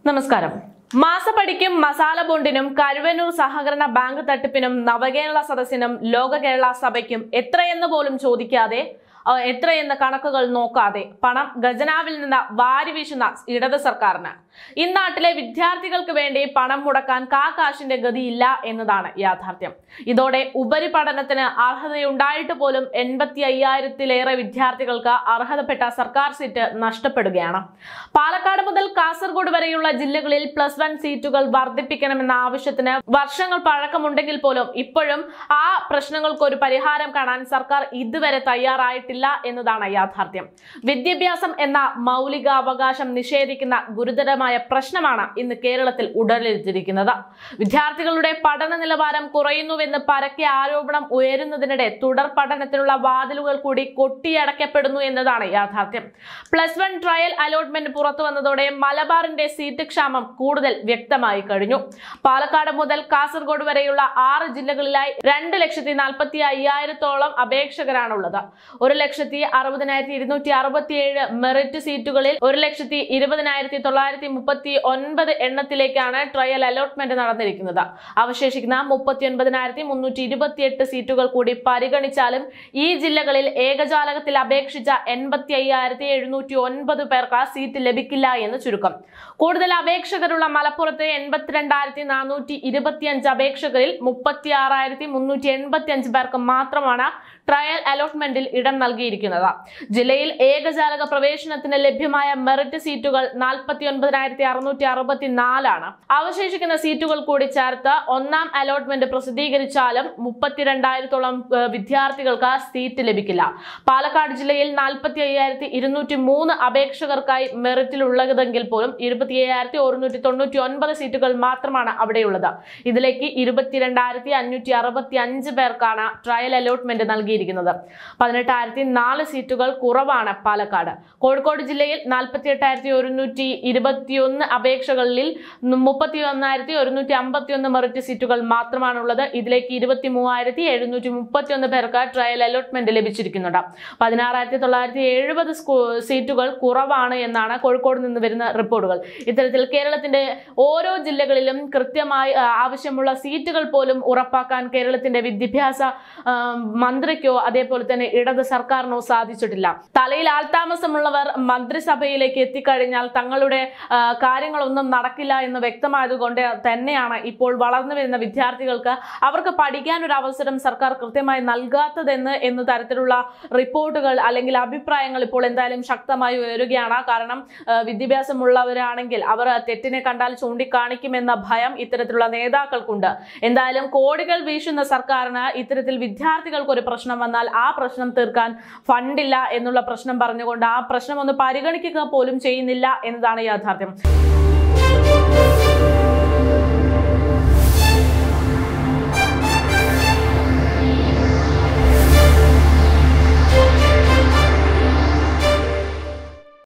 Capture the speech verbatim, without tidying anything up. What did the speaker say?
നമസ്കാരം. മാസപ്പടിക്കും മസാല ബോണ്ടിനും കരുവന്നൂർ സഹകരണ ബാങ്ക് തട്ടിപ്പിനും നവകേരള സദസ്സിനും ലോക കേരള സഭയ്ക്കും എത്രയെന്ന് പോലും ചോദിക്കാതെ എത്രയെന്ന കണക്കുകൾ നോക്കാതെ പണം ഖജനാവിൽ നിന്ന് വാരി വീശുന്ന ഇടത് സർക്കാരിന് ഇന്നാട്ടിലെ വിദ്യാർത്ഥികൾക്ക് വേണ്ടി പണം മുടക്കാൻ കാക്കാശിന്റെ ഗതിയില്ല എന്നതാണ് യാഥാർത്ഥ്യം. ഇതോടെ ഉപരിപഠനത്തിന് അർഹതയുണ്ടായിട്ട് പോലും എൺപത്തി അയ്യായിരത്തിലേറെ വിദ്യാർത്ഥികൾക്ക് അർഹതപ്പെട്ട സർക്കാർ സീറ്റ് നഷ്ടപ്പെടുകയാണ്. പാലക്കാട് മുതൽ കാസർഗോഡ് വരെയുള്ള ജില്ലകളിൽ പ്ലസ് വൺ സീറ്റുകൾ വർദ്ധിപ്പിക്കണമെന്ന ആവശ്യത്തിന് വർഷങ്ങൾ പഴക്കമുണ്ടെങ്കിൽ പോലും ഇപ്പോഴും ആ പ്രശ്നങ്ങൾക്ക് ഒരു പരിഹാരം കാണാൻ സർക്കാർ ഇതുവരെ തയ്യാറായിട്ടില്ല എന്നതാണ് യാഥാർത്ഥ്യം. വിദ്യാഭ്യാസം എന്ന മൗലികാവകാശം നിഷേധിക്കുന്ന ഗുരുതരമായ പ്രശ്നമാണ് ഇന്ന് കേരളത്തിൽ ഉടലെടുത്തിരിക്കുന്നത്. വിദ്യാർത്ഥികളുടെ പഠന നിലവാരം കുറയുന്നുവെന്ന് പരക്കെ ആരോപണം ഉയരുന്നതിനിടെ തുടർ പഠനത്തിനുള്ള വാതിലുകൾ കൂടി കൊട്ടിയടക്കപ്പെടുന്നു എന്നതാണ് യാഥാർത്ഥ്യം. പ്ലസ് വൺ ട്രയൽ അലോട്ട്മെന്റ് പുറത്തു വന്നതോടെ മലബാറിന്റെ സീറ്റ് ക്ഷാമം കൂടുതൽ വ്യക്തമായി കഴിഞ്ഞു. പാലക്കാട് മുതൽ കാസർഗോഡ് വരെയുള്ള ആറ് ജില്ലകളിലായി രണ്ട് ലക്ഷത്തി നാൽപ്പത്തി അയ്യായിരത്തോളം അപേക്ഷകരാണുള്ളത്. ഒരു ലക്ഷത്തി അറുപതിനായിരത്തി ഇരുന്നൂറ്റി അറുപത്തി ഏഴ് മെറിറ്റ് സീറ്റുകളിൽ ഒരു ലക്ഷത്തി ഇരുപതിനായിരത്തി തൊള്ളായിരത്തി മുപ്പത്തി ഒൻപത് എണ്ണത്തിലേക്കാണ് ട്രയൽ അലോട്ട്മെന്റ് നടന്നിരിക്കുന്നത്. അവശേഷിക്കുന്ന മുപ്പത്തി ഒൻപതിനായിരത്തി മുന്നൂറ്റി ഇരുപത്തി എട്ട് സീറ്റുകൾ കൂടി പരിഗണിച്ചാലും ഈ ജില്ലകളിൽ ഏകജാലകത്തിൽ അപേക്ഷിച്ച എൺപത്തി അയ്യായിരത്തി എഴുന്നൂറ്റി ഒൻപത് പേർക്ക് സീറ്റ് ലഭിക്കില്ല എന്ന് ചുരുക്കം. കൂടുതൽ അപേക്ഷകരുള്ള മലപ്പുറത്ത് എൺപത്തിരണ്ടായിരത്തി നാനൂറ്റി ഇരുപത്തി അഞ്ച് അപേക്ഷകരിൽ മുപ്പത്തി ആറായിരത്തി മുന്നൂറ്റി എൺപത്തി അഞ്ച് പേർക്ക് മാത്രമാണ് ട്രയൽ അലോട്ട്മെന്റിൽ ഇടം നൽകിയിരിക്കുന്നത്. ജില്ലയിൽ ഏകജാലക പ്രവേശനത്തിന് ലഭ്യമായ മെറിറ്റ് സീറ്റുകൾ നാൽപ്പത്തി ഒൻപതിനായിരത്തി അറുന്നൂറ്റി അറുപത്തി നാലാണ്. അവശേഷിക്കുന്ന സീറ്റുകൾ കൂടി ചേർത്ത് ഒന്നാം അലോട്ട്മെന്റ് പ്രസിദ്ധീകരിച്ചാലും മുപ്പത്തിരണ്ടായിരത്തോളം വിദ്യാർത്ഥികൾക്ക് സീറ്റ് ലഭിക്കില്ല. പാലക്കാട് ജില്ലയിൽ നാൽപ്പത്തി അയ്യായിരത്തി ഇരുന്നൂറ്റി മൂന്ന് അപേക്ഷകർക്കായി മെറിറ്റിലുള്ളതെങ്കിൽ പോലും ഇരുപത്തി അയ്യായിരത്തി ഒരുന്നൂറ്റി തൊണ്ണൂറ്റി ഒൻപത് സീറ്റുകൾ മാത്രമാണ് അവിടെയുള്ളത്. ഇതിലേക്ക് ഇരുപത്തിരണ്ടായിരത്തി അഞ്ഞൂറ്റി അറുപത്തി അഞ്ച് പേർക്കാണ് ട്രയൽ അലോട്ട്മെന്റ് നൽകിയിരിക്കുന്നത്. പതിനെട്ടായിരത്തി നാല് സീറ്റുകൾ കുറവാണ് പാലക്കാട്. കോഴിക്കോട് ജില്ലയിൽ നാൽപ്പത്തി എട്ടായിരത്തി ഒരുന്നൂറ്റി ഇരുപത്തി ഒന്ന് അപേക്ഷകളിൽ മുപ്പത്തി ഒന്നായിരത്തി ഒരുന്നൂറ്റി അമ്പത്തി ഒന്ന് മെറിറ്റ് സീറ്റുകൾ മാത്രമാണുള്ളത്. ഇതിലേക്ക് ഇരുപത്തി മൂവായിരത്തി എഴുന്നൂറ്റി മുപ്പത്തി ഒന്ന് പേർക്ക് ട്രയൽ അലോട്ട്മെന്റ് ലഭിച്ചിരിക്കുന്നുണ്ട്. പതിനാറായിരത്തി തൊള്ളായിരത്തി എഴുപത് സീറ്റുകൾ കുറവാണ് എന്നാണ് കോഴിക്കോട് നിന്ന് വരുന്ന റിപ്പോർട്ടുകൾ. ഇത്തരത്തിൽ കേരളത്തിന്റെ ഓരോ ജില്ലകളിലും കൃത്യമായി ആവശ്യമുള്ള സീറ്റുകൾ പോലും ഉറപ്പാക്കാൻ കേരളത്തിന്റെ വിദ്യാഭ്യാസ മന്ത്രിക്കോ അതേപോലെ തന്നെ ഇടത് സർക്കാരിനോ സാധിച്ചിട്ടില്ല. തലയിൽ ആൾതാമസമുള്ളവർ മന്ത്രിസഭയിലേക്ക് എത്തിക്കഴിഞ്ഞാൽ തങ്ങളുടെ കാര്യങ്ങളൊന്നും നടക്കില്ല എന്ന് വ്യക്തമായതുകൊണ്ട് തന്നെയാണ് ഇപ്പോൾ വളർന്നു വരുന്ന വിദ്യാർത്ഥികൾക്ക് അവർക്ക് പഠിക്കാൻ ഒരു അവസരം സർക്കാർ കൃത്യമായി നൽകാത്തതെന്ന് എന്ന തരത്തിലുള്ള റിപ്പോർട്ടുകൾ അല്ലെങ്കിൽ അഭിപ്രായങ്ങൾ ഇപ്പോൾ എന്തായാലും ശക്തമായി ഉയരുകയാണ്. കാരണം വിദ്യാഭ്യാസമുള്ളവരാണെങ്കിൽ അവർ തെറ്റിനെ കണ്ടാൽ ചൂണ്ടിക്കാണിക്കുമെന്ന ഭയം ഇത്തരത്തിലുള്ള നേതാക്കൾക്കുണ്ട്. എന്തായാലും കോടികൾ വീശുന്ന സർക്കാരിന് ഇത്തരത്തിൽ വിദ്യാർത്ഥികൾക്ക് ഒരു പ്രശ്നം വന്നാൽ ആ പ്രശ്നം തീർക്കാൻ ഫണ്ടില്ല എന്നുള്ള പ്രശ്നം പറഞ്ഞുകൊണ്ട് ആ പ്രശ്നം ഒന്ന് പരിഗണിക്കുക പോലും ചെയ്യുന്നില്ല എന്നതാണ് യാഥാർത്ഥ്യം.